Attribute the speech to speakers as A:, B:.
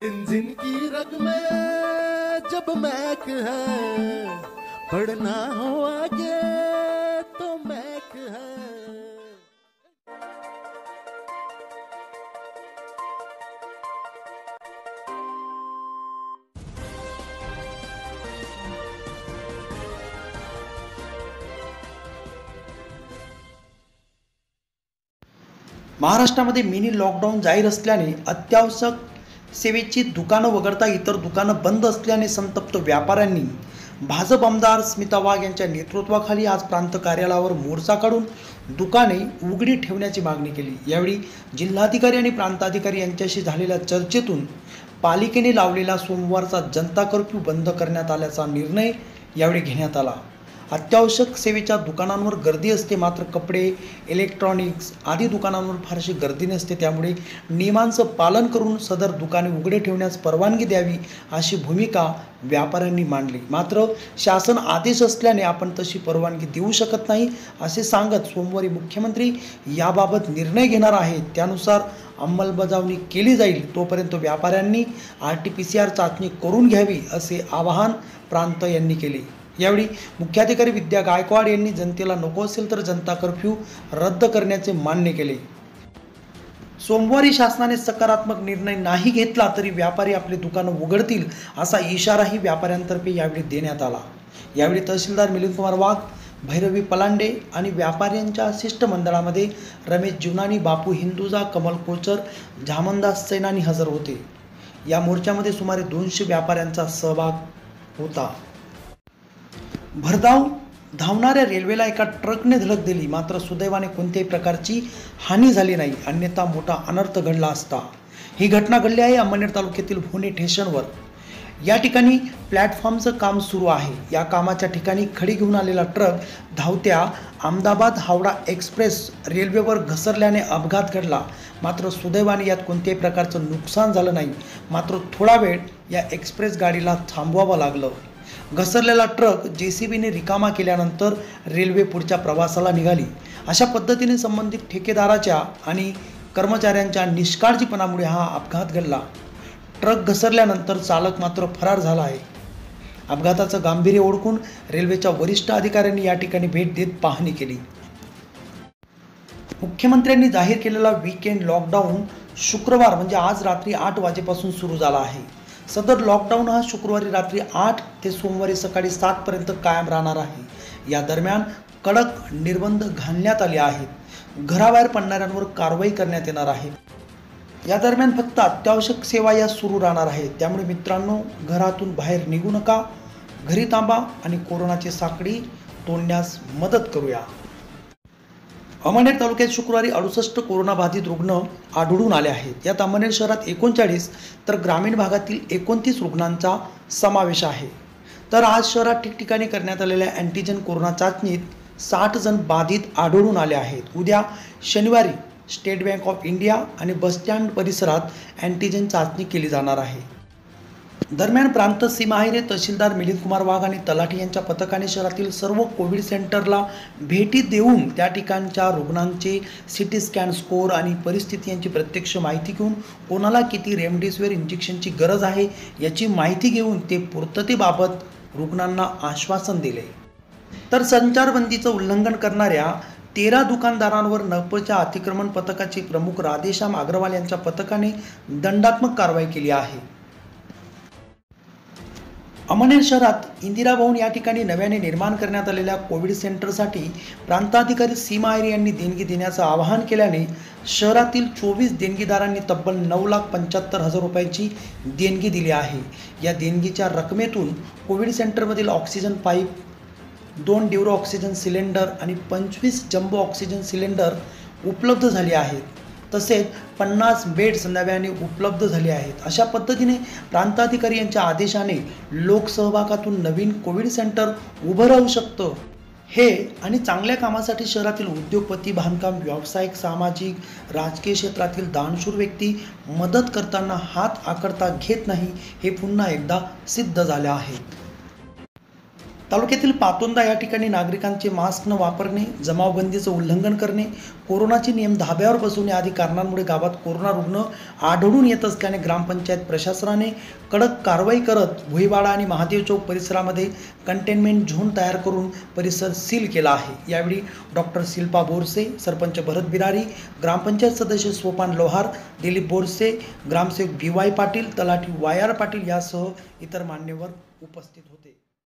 A: Engine की रग में जब मैक है, बढ़ना हो आगे तो मैक है।
B: महाराष्ट्रामध्ये मिनी लॉकडाऊन जाहीर असल्याने अत्यावश्यक सेवेची दुकानं वगळता इतर दुकानं बंद असल्याने संतप्त व्यापाऱ्यांनी भाजप आमदार स्मिता वाघ यांच्या नेतृत्वाखाली आज प्रांत कार्यालयावर मोर्चा काढून दुकाने उघडी ठेवण्याची मागणी केली। यावेळी जिल्हाधिकारी आणि प्रांताधिकारी यांच्याशी झालेल्या चर्चेतून पालिकेने लावलेला सोमवारचा जनता कर्फ्यू बंद करण्यात आल्याचा निर्णय यावेळी घेण्यात आला। अत्यावश्यक सेवेच्या दुकानांवर गर्दी असते, मात्र कपडे, इलेक्ट्रॉनिक्स आदी दुकानांवर फारशी गर्दी नसते। त्यामुळे नियमांचं पालन करून सदर दुकाने उघडे ठेवण्यास परवानगी द्यावी अशी भूमिका व्यापाऱ्यांनी मांडली। मात्र शासन आदेश असल्याने आपण तशी परवानगी देऊ शकत नाही असे सांगत सोमवारी मुख्यमंत्री याबाबत निर्णय घेणार आहेत, त्यानुसार अंमलबजावणी केली जाईल। तोपर्यंत व्यापाऱ्यांनी RT-PCR चाचणी करून घ्यावी असे आवाहन प्रांत यांनी केले। यावेळी मुख्याधिकारी विद्या गायकवाड यांनी जनतेला नको असेल तर जनता कर्फ्यू रद्द करण्याचे मान्य केले। सोमवारी शासनाने सकारात्मक निर्णय नाही घेतला तरी व्यापारी आपले दुकानं उघडतील असा इशाराही व्यापाऱ्यांतर्फे यावेळी देण्यात आला। यावेळी तहसीलदार मिलिंद कुमार वाघ, भैरवी पलांडे आणि व्यापाऱ्यांच्या शिष्टमंडळामध्ये रमेश जीवनानी, बापू हिंदुजा, कमल कोचर, झामनदास सैनानी हजर होते। या मोर्चामध्ये सुमारे 200 व्यापाऱ्यांचा सहभाग होता। भरधाव धावणाऱ्या रेल्वेला एका ट्रकने धडक दिली, मात्र सुदैवाने कोणत्याही प्रकारची हानी झाली नाही, अन्यथा मोठा अनर्थ घडला असता। ही घटना घडली आहे अंमळनेर तालुक्यातील भोणे स्टेशनवर। या ठिकाणी प्लॅटफॉर्मचं काम सुरू आहे। या कामाच्या ठिकाणी खडी घेऊन आलेला ट्रक धावत्या अहमदाबाद हावडा एक्सप्रेस रेल्वेवर घसरल्याने अपघात घडला, मात्र सुदैवाने यात कोणत्याही प्रकारचं नुकसान झालं नाही। मात्र थोडा वेळ या एक्सप्रेस गाडीला थांबवावं लागलं। घसरलेला ट्रक JCBने रिकामा केल्यानंतर रेल्वे पुढच्या प्रवासाला निघाली। अशा पद्धतीने संबंधित ठेकेदाराच्या आणि कर्मचाऱ्यांच्या निष्काळजीपणामुळे हा अपघात घडला। ट्रक घसरल्यानंतर चालक मात्र फरार झाला आहे। अपघाताचं गांभीर्य ओळखून रेल्वेच्या वरिष्ठ अधिकाऱ्यांनी या ठिकाणी भेट देत पाहणी केली। मुख्यमंत्र्यांनी जाहीर केलेला वीकेंड लॉकडाऊन शुक्रवार म्हणजे आज रात्री 8 वाजेपासून सुरू झाला आहे। सदर लॉकडाऊन हा शुक्रवारी रात्री 8 ते सोमवारी सकाळी 7 पर्यंत कायम राहणार आहे। या दरम्यान कडक निर्बंध घालण्यात आले आहेत। घराबाहेर पडणाऱ्यांवर कारवाई करण्यात येणार आहे। या दरम्यान फक्त अत्यावश्यक सेवा या सुरू राहणार आहेत। त्यामुळे मित्रांनो, घरातून बाहेर निघू नका, घरी थांबा आणि कोरोनाची साखळी तोडण्यास मदत करूया। अंमळनेर तालुक्यात शुक्रवारी 68 कोरोनाबाधित रुग्ण आढळून आले आहेत। यात अंमळनेर शहरात 39 तर ग्रामीण भागातील 29 रुग्णांचा समावेश आहे। तर आज शहरात ठिकठिकाणी करण्यात आलेल्या अँटीजन कोरोना चाचणीत 60 जण बाधित आढळून आले आहेत। उद्या शनिवारी स्टेट बँक ऑफ इंडिया आणि बसस्टँड परिसरात अँटीजन चाचणी केली जाणार आहे। दरम्यान प्रांत सीमाहिरे तहसीलदार मिलिंद कुमार वाघ आणि तलाठी यांच्या पथकाने शहरातील सर्व कोविड सेंटरला भेटी देऊन त्या ठिकाणच्या रुग्णांचे CT स्कॅन स्कोअर आणि परिस्थिती यांची प्रत्यक्ष माहिती घेऊन कोणाला किती रेमडेसिवीर इंजेक्शनची गरज आहे याची माहिती घेऊन ते पूर्ततेबाबत रुग्णांना आश्वासन दिले। तर संचारबंदीचं उल्लंघन करणाऱ्या 13 दुकानदारांवर नपच्या अतिक्रमण पथकाचे प्रमुख राधेश्याम अग्रवाल यांच्या पथकाने दंडात्मक कारवाई केली आहे। अंमळनेर शहरात इंदिरा भवन या ठिकाणी नव्याने निर्माण करण्यात आलेल्या कोविड सेंटरसाठी प्रांताधिकारी सीमा आहिरे यांनी देणगी देण्याचं आवाहन केल्याने शहरातील 24 देणगीदारांनी तब्बल 9,75,000 रुपयांची देणगी दिली आहे। या देणगीच्या रकमेतून कोविड सेंटरमधील ऑक्सिजन पाईप, 2 ड्युरो ऑक्सिजन सिलेंडर आणि 25 जम्बो ऑक्सिजन सिलेंडर उपलब्ध झाले आहेत। तसेच 50 बेड्स नव्याने उपलब्ध झाले आहेत। अशा पद्धतीने प्रांताधिकारी यांच्या आदेशाने लोकसहभागातून नवीन कोविड सेंटर उभं राहू शकतं। हे आणि चांगल्या कामासाठी शहरातील उद्योगपती, बांधकाम, व्यावसायिक, सामाजिक, राजकीय क्षेत्रातील दानशूर व्यक्ती मदत करताना हात आखडता घेत नाही, हे पुन्हा एकदा सिद्ध झाले आहे। तालुक्यातील पातोंदा या ठिकाणी नागरिकांचे मास्क न वापरणे, जमावबंदीचं उल्लंघन करणे, कोरोनाचे नियम धाब्यावर बसवणे आदी कारणांमुळे गावात कोरोना रुग्ण आढळून येत असल्याने ग्रामपंचायत प्रशासनाने कडक कारवाई करत भुईवाडा आणि महादेव चौक परिसरामध्ये कंटेनमेंट झोन तयार करून परिसर सील केला आहे। यावेळी डॉक्टर शिल्पा बोरसे, सरपंच भरत बिरारी, ग्रामपंचायत सदस्य सोपान लोहार, दिलीप बोरसे, ग्रामसेवक BY पाटील, तलाठी YR पाटील यासह इतर मान्यवर उपस्थित होते।